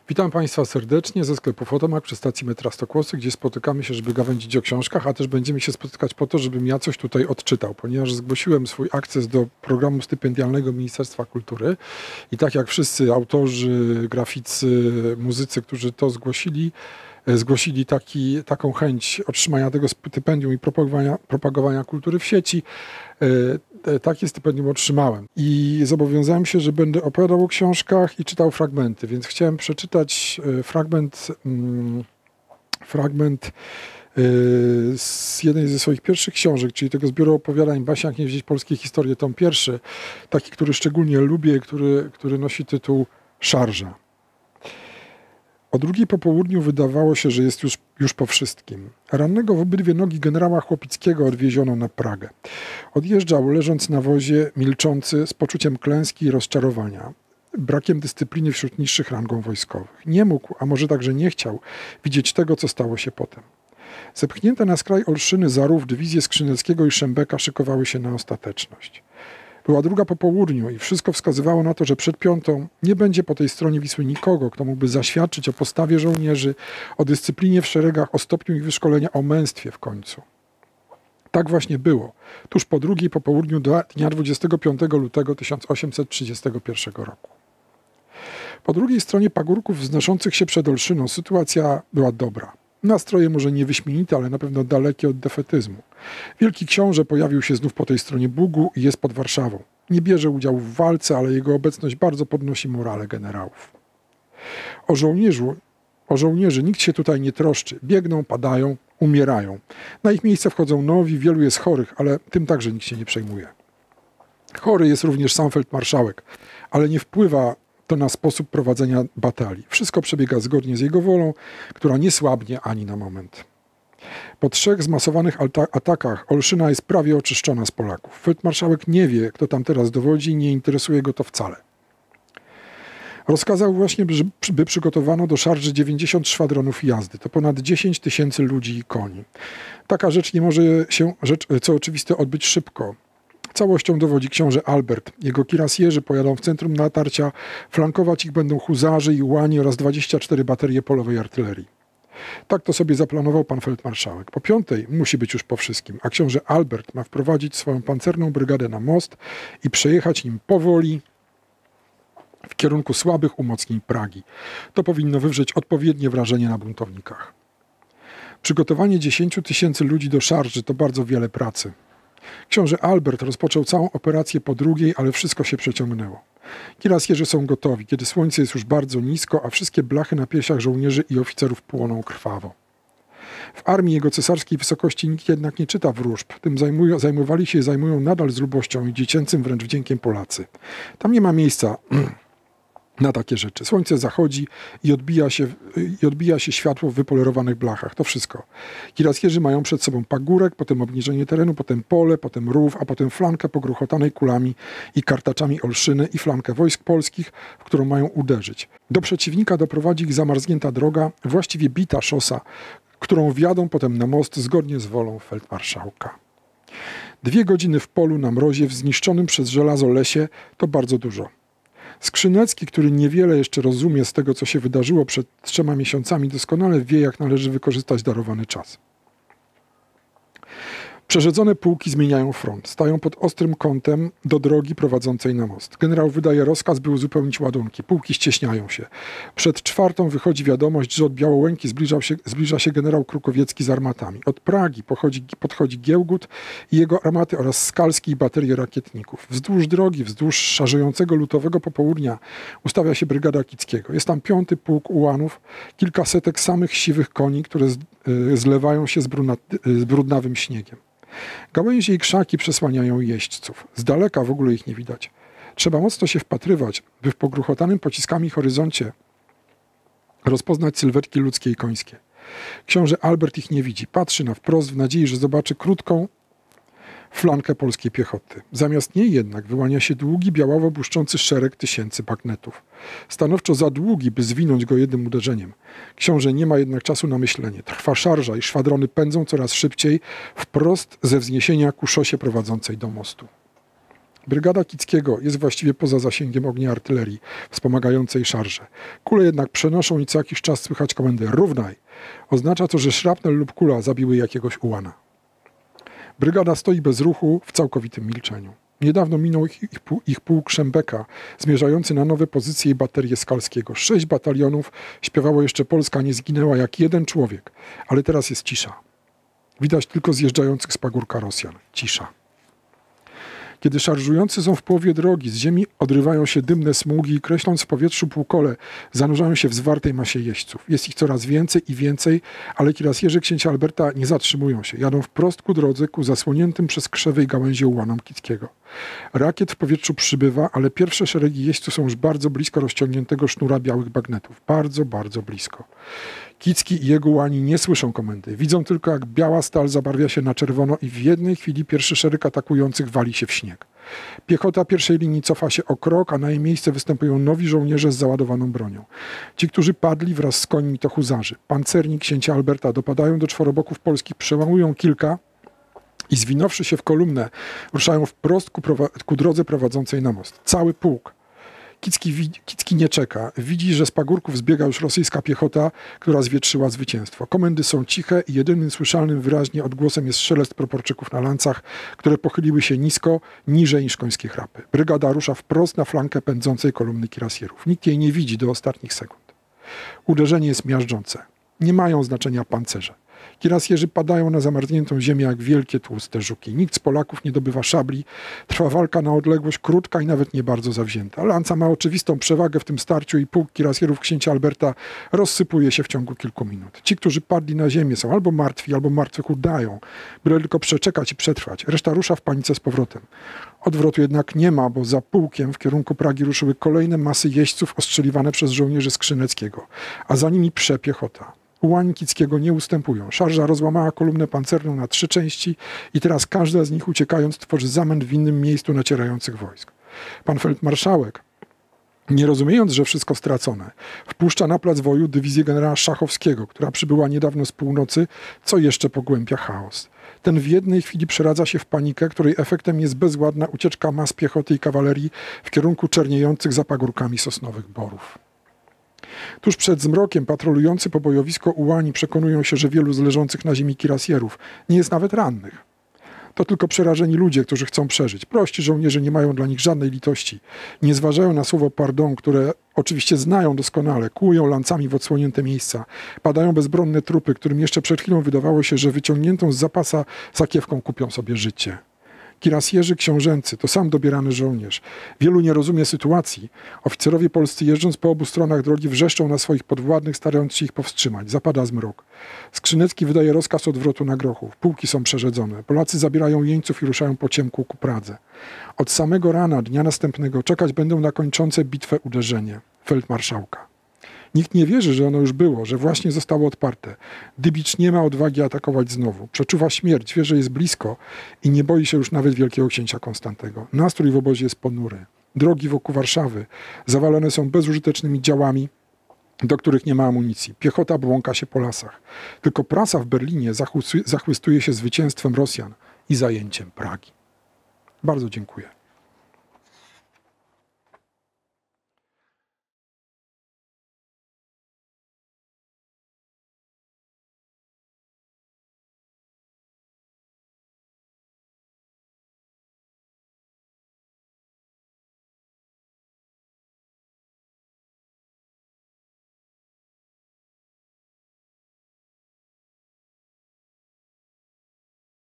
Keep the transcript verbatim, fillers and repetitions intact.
Witam Państwa serdecznie ze sklepu Fotomak przy stacji metra Stokłosy, gdzie spotykamy się, żeby gawędzić o książkach, a też będziemy się spotykać po to, żebym ja coś tutaj odczytał, ponieważ zgłosiłem swój akces do programu stypendialnego Ministerstwa Kultury i tak jak wszyscy autorzy, graficy, muzycy, którzy to zgłosili, zgłosili taki, taką chęć otrzymania tego stypendium i propagowania, propagowania kultury w sieci. Takie stypendium otrzymałem i zobowiązałem się, że będę opowiadał o książkach i czytał fragmenty, więc chciałem przeczytać fragment, fragment z jednej ze swoich pierwszych książek, czyli tego zbioru opowiadań Basia jak nie wiedzieć polskiej historii, tom pierwszy, taki, który szczególnie lubię, który, który nosi tytuł Szarża. O drugiej po południu wydawało się, że jest już, już po wszystkim. Rannego w obydwie nogi generała Chłopickiego odwieziono na Pragę. Odjeżdżał, leżąc na wozie, milczący, z poczuciem klęski i rozczarowania, brakiem dyscypliny wśród niższych rangą wojskowych. Nie mógł, a może także nie chciał, widzieć tego, co stało się potem. Zepchnięte na skraj Olszyny Zarów dywizje Skrzyneckiego i Szembeka szykowały się na ostateczność. Była druga po południu i wszystko wskazywało na to, że przed piątą nie będzie po tej stronie Wisły nikogo, kto mógłby zaświadczyć o postawie żołnierzy, o dyscyplinie w szeregach, o stopniu ich wyszkolenia, o męstwie w końcu. Tak właśnie było, tuż po drugiej po południu dnia dwudziestego piątego lutego tysiąc osiemset trzydziestego pierwszego roku. Po drugiej stronie pagórków wznoszących się przed Olszyną sytuacja była dobra. Nastroje może nie wyśmienite, ale na pewno dalekie od defetyzmu. Wielki książę pojawił się znów po tej stronie Bugu i jest pod Warszawą. Nie bierze udziału w walce, ale jego obecność bardzo podnosi morale generałów. O żołnierzu, o żołnierzy nikt się tutaj nie troszczy. Biegną, padają, umierają. Na ich miejsce wchodzą nowi, wielu jest chorych, ale tym także nikt się nie przejmuje. Chory jest również sam feldmarszałek, ale nie wpływa to na sposób prowadzenia batalii. Wszystko przebiega zgodnie z jego wolą, która nie słabnie ani na moment. Po trzech zmasowanych atakach Olszyna jest prawie oczyszczona z Polaków. Feldmarszałek nie wie, kto tam teraz dowodzi i nie interesuje go to wcale. Rozkazał właśnie, by przygotowano do szarży dziewięćdziesiąt szwadronów jazdy. To ponad dziesięć tysięcy ludzi i koni. Taka rzecz nie może się, rzecz, co oczywiste, odbyć szybko. Całością dowodzi książę Albert. Jego kirasjerzy pojadą w centrum natarcia, flankować ich będą huzarzy i ułani oraz dwadzieścia cztery baterie polowej artylerii. Tak to sobie zaplanował pan feldmarszałek. Po piątej musi być już po wszystkim, a książę Albert ma wprowadzić swoją pancerną brygadę na most i przejechać nim powoli w kierunku słabych umocnień Pragi. To powinno wywrzeć odpowiednie wrażenie na buntownikach. Przygotowanie dziesięciu tysięcy ludzi do szarży to bardzo wiele pracy. Książę Albert rozpoczął całą operację po drugiej, ale wszystko się przeciągnęło. Kirasjerzy są gotowi, kiedy słońce jest już bardzo nisko, a wszystkie blachy na piersiach żołnierzy i oficerów płoną krwawo. W armii jego cesarskiej wysokości nikt jednak nie czyta wróżb. Tym zajmują, zajmowali się i zajmują nadal z lubością i dziecięcym wręcz wdziękiem Polacy. Tam nie ma miejsca na takie rzeczy. Słońce zachodzi i odbija się, i odbija się światło w wypolerowanych blachach. To wszystko. Kirasjerzy mają przed sobą pagórek, potem obniżenie terenu, potem pole, potem rów, a potem flankę pogruchotanej kulami i kartaczami Olszyny i flankę wojsk polskich, w którą mają uderzyć. Do przeciwnika doprowadzi ich zamarznięta droga, właściwie bita szosa, którą wjadą potem na most zgodnie z wolą feldmarszałka. Dwie godziny w polu na mrozie w zniszczonym przez żelazo lesie to bardzo dużo. Skrzynecki, który niewiele jeszcze rozumie z tego, co się wydarzyło przed trzema miesiącami, doskonale wie, jak należy wykorzystać darowany czas. Przerzedzone pułki zmieniają front, stają pod ostrym kątem do drogi prowadzącej na most. Generał wydaje rozkaz, by uzupełnić ładunki. Pułki ścieśniają się. Przed czwartą wychodzi wiadomość, że od Białołęki zbliża się, zbliża się generał Krukowiecki z armatami. Od Pragi pochodzi, podchodzi Giełgut i jego armaty oraz Skalski i baterie rakietników. Wzdłuż drogi, wzdłuż szarżującego lutowego popołudnia ustawia się brygada Kickiego. Jest tam piąty pułk ułanów, kilkasetek samych siwych koni, które z, y, zlewają się z, bruna, y, z brudnawym śniegiem. Gałęzie i krzaki przesłaniają jeźdźców. Z daleka w ogóle ich nie widać. Trzeba mocno się wpatrywać, by w pogruchotanym pociskami horyzoncie rozpoznać sylwetki ludzkie i końskie. Książę Albert ich nie widzi. Patrzy na wprost w nadziei, że zobaczy krótką flankę polskiej piechoty. Zamiast niej jednak wyłania się długi, białawo błyszczący szereg tysięcy bagnetów. Stanowczo za długi, by zwinąć go jednym uderzeniem. Książę nie ma jednak czasu na myślenie. Trwa szarża i szwadrony pędzą coraz szybciej wprost ze wzniesienia ku szosie prowadzącej do mostu. Brygada Kickiego jest właściwie poza zasięgiem ognia artylerii wspomagającej szarże. Kule jednak przenoszą i co jakiś czas słychać komendę „równaj”. Oznacza to, że szrapnel lub kula zabiły jakiegoś ułana. Brygada stoi bez ruchu w całkowitym milczeniu. Niedawno minął ich, ich, ich pułk Szembeka, zmierzający na nowe pozycje i baterie Skalskiego. Sześć batalionów śpiewało jeszcze „Polska nie zginęła” jak jeden człowiek, ale teraz jest cisza. Widać tylko zjeżdżających z pagórka Rosjan. Cisza. Kiedy szarżujący są w połowie drogi, z ziemi odrywają się dymne smugi i kreśląc w powietrzu półkole, zanurzają się w zwartej masie jeźdźców. Jest ich coraz więcej i więcej, ale kirasjerzy księcia Alberta nie zatrzymują się. Jadą wprost ku drodze, ku zasłoniętym przez krzewy i gałęzie ułanom Kickiego. Rakiet w powietrzu przybywa, ale pierwsze szeregi jeźdźców są już bardzo blisko rozciągniętego sznura białych bagnetów. Bardzo, bardzo blisko. Kicki i jego ułani nie słyszą komendy. Widzą tylko, jak biała stal zabarwia się na czerwono i w jednej chwili pierwszy szereg atakujących wali się w śnieg. Piechota pierwszej linii cofa się o krok, a na jej miejsce występują nowi żołnierze z załadowaną bronią. Ci, którzy padli wraz z końmi, to huzarzy. Pancerni księcia Alberta dopadają do czworoboków polskich, przełamują kilka i zwinąwszy się w kolumnę, ruszają wprost ku, ku drodze prowadzącej na most. Cały pułk. Kicki, Kicki nie czeka. Widzi, że z pagórków zbiega już rosyjska piechota, która zwietrzyła zwycięstwo. Komendy są ciche i jedynym słyszalnym wyraźnie odgłosem jest szelest proporczyków na lancach, które pochyliły się nisko, niżej niż końskie chrapy. Brygada rusza wprost na flankę pędzącej kolumny kirasjerów. Nikt jej nie widzi do ostatnich sekund. Uderzenie jest miażdżące. Nie mają znaczenia pancerze. Kirasjerzy padają na zamarzniętą ziemię jak wielkie, tłuste żuki. Nikt z Polaków nie dobywa szabli. Trwa walka na odległość krótka i nawet nie bardzo zawzięta. Lanca ma oczywistą przewagę w tym starciu i pułk kirasjerów księcia Alberta rozsypuje się w ciągu kilku minut. Ci, którzy padli na ziemię, są albo martwi, albo martwych udają, byle tylko przeczekać i przetrwać. Reszta rusza w panice z powrotem. Odwrotu jednak nie ma, bo za pułkiem w kierunku Pragi ruszyły kolejne masy jeźdźców ostrzeliwane przez żołnierzy Skrzyneckiego, a za nimi prze piechota. Ułani Kickiego nie ustępują. Szarża rozłamała kolumnę pancerną na trzy części i teraz każda z nich uciekając tworzy zamęt w innym miejscu nacierających wojsk. Pan feldmarszałek, nie rozumiejąc, że wszystko stracone, wpuszcza na plac boju dywizję generała Szachowskiego, która przybyła niedawno z północy, co jeszcze pogłębia chaos. Ten w jednej chwili przeradza się w panikę, której efektem jest bezładna ucieczka mas piechoty i kawalerii w kierunku czerniejących za pagórkami sosnowych borów. Tuż przed zmrokiem patrolujący po bojowisko ułani przekonują się, że wielu z leżących na ziemi kirasjerów nie jest nawet rannych. To tylko przerażeni ludzie, którzy chcą przeżyć. Prości żołnierze nie mają dla nich żadnej litości. Nie zważają na słowo pardon, które oczywiście znają doskonale, kłują lancami w odsłonięte miejsca. Padają bezbronne trupy, którym jeszcze przed chwilą wydawało się, że wyciągniętą z zapasa sakiewką kupią sobie życie. Kirasjerzy książęcy to sam dobierany żołnierz. Wielu nie rozumie sytuacji. Oficerowie polscy jeżdżąc po obu stronach drogi wrzeszczą na swoich podwładnych, starając się ich powstrzymać. Zapada zmrok. Skrzynecki wydaje rozkaz odwrotu na Grochów. Pułki są przerzedzone. Polacy zabierają jeńców i ruszają po ciemku ku Pradze. Od samego rana dnia następnego czekać będą na kończące bitwę uderzenie feldmarszałka. Nikt nie wierzy, że ono już było, że właśnie zostało odparte. Dybicz nie ma odwagi atakować znowu. Przeczuwa śmierć, wie, że jest blisko i nie boi się już nawet wielkiego księcia Konstantego. Nastrój w obozie jest ponury. Drogi wokół Warszawy zawalone są bezużytecznymi działami, do których nie ma amunicji. Piechota błąka się po lasach. Tylko prasa w Berlinie zachłystuje się zwycięstwem Rosjan i zajęciem Pragi. Bardzo dziękuję.